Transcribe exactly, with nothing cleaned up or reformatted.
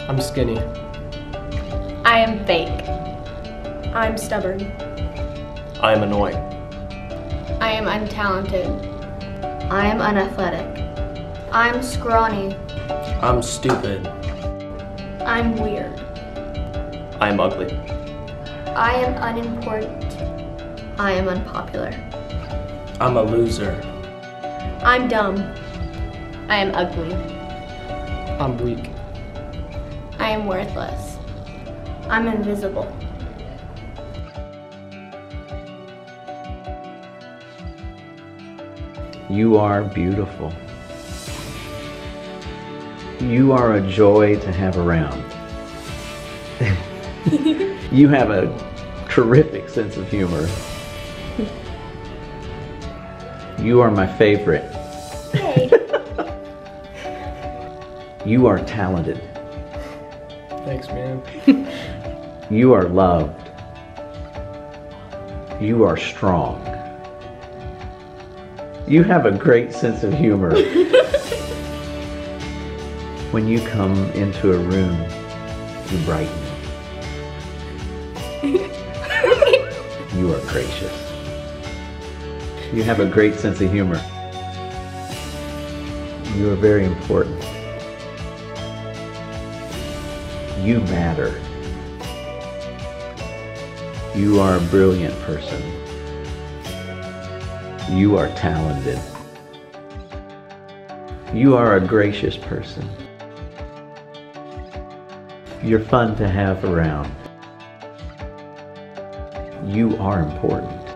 I'm skinny. I am fake. I'm stubborn. I am annoying. I am untalented. I am unathletic. I'm scrawny. I'm stupid. I'm weird. I am ugly. I am unimportant. I am unpopular. I'm a loser. I'm dumb. I am ugly. I'm weak. I am worthless. I'm invisible. You are beautiful. You are a joy to have around. You have a terrific sense of humor. You are my favorite. Hey. You are talented. Thanks, man. You are loved. You are strong. You have a great sense of humor. When you come into a room, you brighten it. You are gracious. You have a great sense of humor. You are very important. You matter. You are a brilliant person. You are talented. You are a gracious person. You're fun to have around. You are important.